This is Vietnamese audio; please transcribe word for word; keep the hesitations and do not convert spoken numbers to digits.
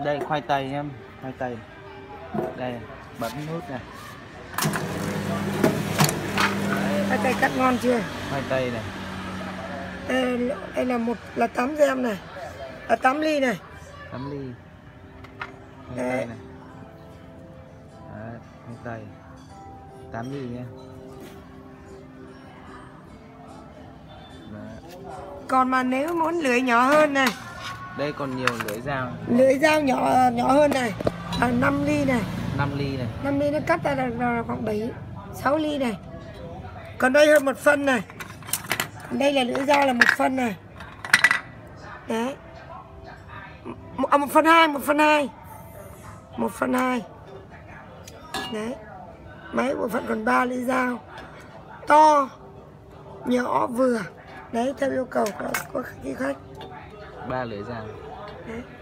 Đây khoai tây em, khoai tây. Đây, bấm nút này. Khoai tây cắt ngon chưa? Khoai tây này. Đây, đây là một là tám gam này, là tám ly này. tám ly. Khoai Đấy. tây này. Đấy, khoai tây. tám ly nhé. Đấy. Còn mà nếu muốn lưỡi nhỏ hơn này, Đây còn nhiều lưỡi dao. lưỡi dao nhỏ nhỏ hơn này, là năm ly này. năm ly này. năm ly nó cắt ra là, là khoảng bảy sáu ly này. Còn đây hơn một phân này. Còn đây là lưỡi dao là một phân này. Đấy. Một, à, một phân hai, một phân hai. Một phân hai. Đấy. Mấy bộ phận còn ba lưỡi dao. To, nhỏ, vừa. Đấy, theo yêu cầu của, của khách khách. ba lưỡi dao. Đấy.